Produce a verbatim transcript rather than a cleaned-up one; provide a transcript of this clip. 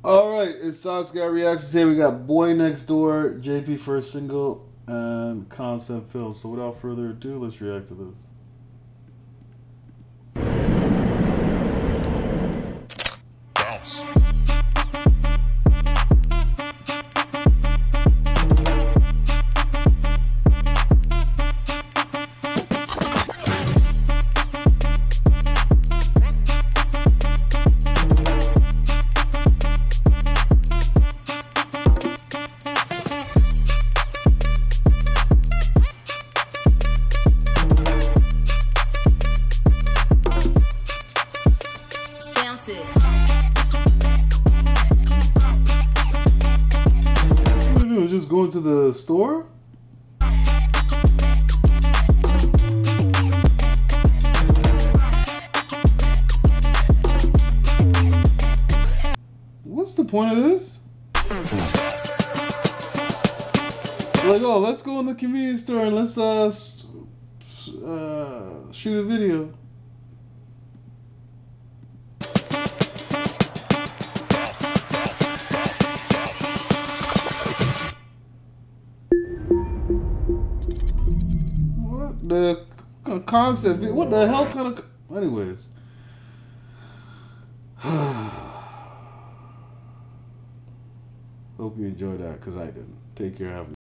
All right, it's Sasuke Reactions. Here we got Boy Next Door, J P first single, and concept Phil. So without further ado, let's react to this. Bounce. Just going to the store? What's the point of this? Like, oh, let's go in the convenience store and let's uh, uh shoot a video. The concept, what the hell kind of, anyways. Hope you enjoyed that, because I didn't. Take care, have a